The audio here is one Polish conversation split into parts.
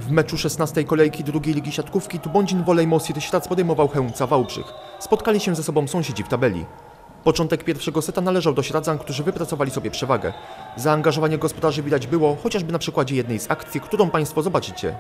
W meczu 16. kolejki drugiej ligi siatkówki Tubądzin Volley Mosir Śradz podejmował Chełmca Wałbrzych. Spotkali się ze sobą sąsiedzi w tabeli. Początek pierwszego seta należał do Śradzan, którzy wypracowali sobie przewagę. Zaangażowanie gospodarzy widać było chociażby na przykładzie jednej z akcji, którą Państwo zobaczycie.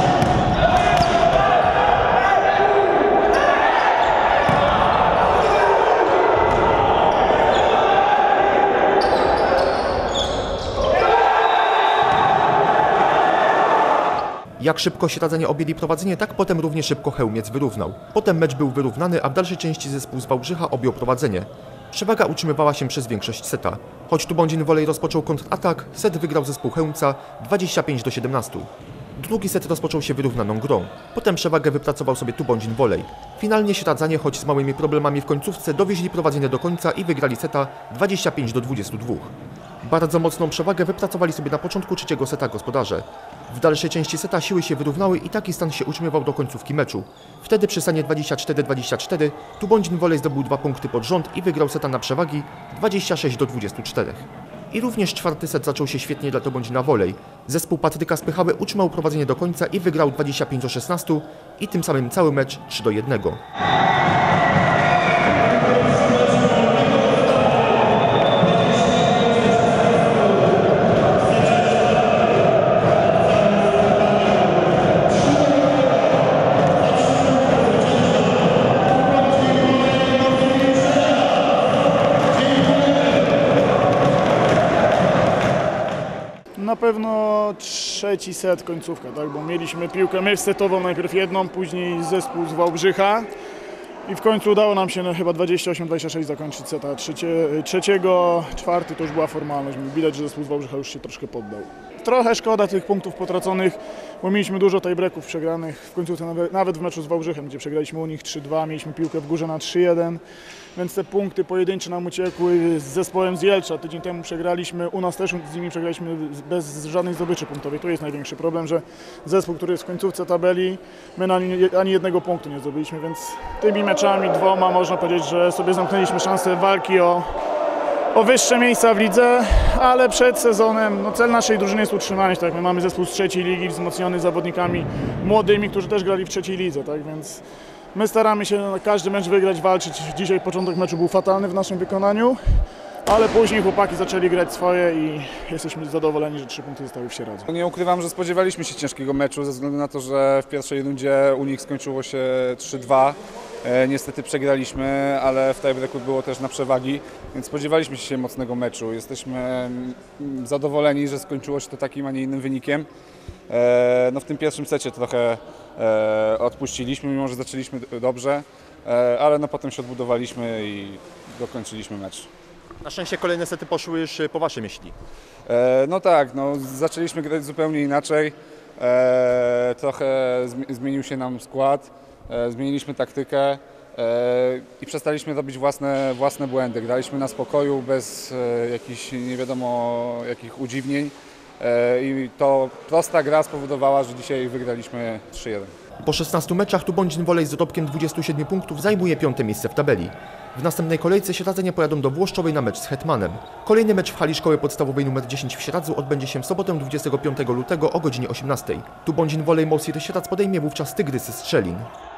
Jak szybko Śradzanie objęli prowadzenie, tak potem równie szybko Chełmiec wyrównał. Potem mecz był wyrównany, a w dalszej części zespół z Wałbrzycha objął prowadzenie. Przewaga utrzymywała się przez większość seta. Choć Tubądzin Volley rozpoczął kontratak, set wygrał zespół Chełmca 25-17. Drugi set rozpoczął się wyrównaną grą. Potem przewagę wypracował sobie Tubądzin Volley. Finalnie Śradzanie, choć z małymi problemami w końcówce, dowieźli prowadzenie do końca i wygrali seta 25-22. Bardzo mocną przewagę wypracowali sobie na początku trzeciego seta gospodarze. W dalszej części seta siły się wyrównały i taki stan się utrzymywał do końcówki meczu. Wtedy przy stanie 24-24 Tubądzin Volley zdobył 2 punkty pod rząd i wygrał seta na przewagi 26-24. I również czwarty set zaczął się świetnie dla Tubądzina Volley. Zespół Patryka Spychały utrzymał prowadzenie do końca i wygrał 25-16 i tym samym cały mecz 3-1. Na pewno trzeci set, końcówka, tak? Bo mieliśmy piłkę my setową, najpierw jedną, później zespół z Wałbrzycha i w końcu udało nam się chyba 28-26 zakończyć seta trzeciego. Czwarty to już była formalność, widać, że zespół z Wałbrzycha już się troszkę poddał. Trochę szkoda tych punktów potraconych, bo mieliśmy dużo tiebreaków przegranych w końcówce, nawet w meczu z Wałbrzychem, gdzie przegraliśmy u nich 3-2, mieliśmy piłkę w górze na 3-1, więc te punkty pojedyncze nam uciekły. Z zespołem z Jelcza tydzień temu przegraliśmy, u nas też z nimi przegraliśmy bez żadnej zdobyczy punktowej. Tu jest największy problem, że zespół, który jest w końcówce tabeli, my ani jednego punktu nie zdobyliśmy, więc tymi meczami dwoma można powiedzieć, że sobie zamknęliśmy szansę walki o wyższe miejsca w lidze, ale przed sezonem cel naszej drużyny jest utrzymanie się. Tak, my mamy zespół z trzeciej ligi wzmocniony zawodnikami młodymi, którzy też grali w trzeciej lidze, tak, więc my staramy się na każdy mecz wygrać, walczyć. Dzisiaj początek meczu był fatalny w naszym wykonaniu, ale później chłopaki zaczęli grać swoje i jesteśmy zadowoleni, że 3 punkty zostały w Sieradzu. Nie ukrywam, że spodziewaliśmy się ciężkiego meczu ze względu na to, że w pierwszej rundzie u nich skończyło się 3-2. Niestety przegraliśmy, ale w tiebreaku było też na przewagi, więc spodziewaliśmy się mocnego meczu. Jesteśmy zadowoleni, że skończyło się to takim, a nie innym wynikiem. No w tym pierwszym secie trochę odpuściliśmy, mimo że zaczęliśmy dobrze, ale no potem się odbudowaliśmy i dokończyliśmy mecz. Na szczęście kolejne sety poszły już po Waszej myśli. No tak, zaczęliśmy grać zupełnie inaczej. Trochę zmienił się nam skład, zmieniliśmy taktykę i przestaliśmy robić własne błędy. Graliśmy na spokoju, bez jakichś nie wiadomo jakich udziwnień i to prosta gra spowodowała, że dzisiaj wygraliśmy 3-1. Po 16 meczach Tubądzin Volley z dorobkiem 27 punktów zajmuje 5. miejsce w tabeli. W następnej kolejce Śradzanie pojadą do Włoszczowej na mecz z Hetmanem. Kolejny mecz w hali szkoły podstawowej nr 10 w Sieradzu odbędzie się w sobotę 25 lutego o godzinie 18. Tubądzin Volley Mosir Śradz podejmie wówczas Tygrysy Strzelin.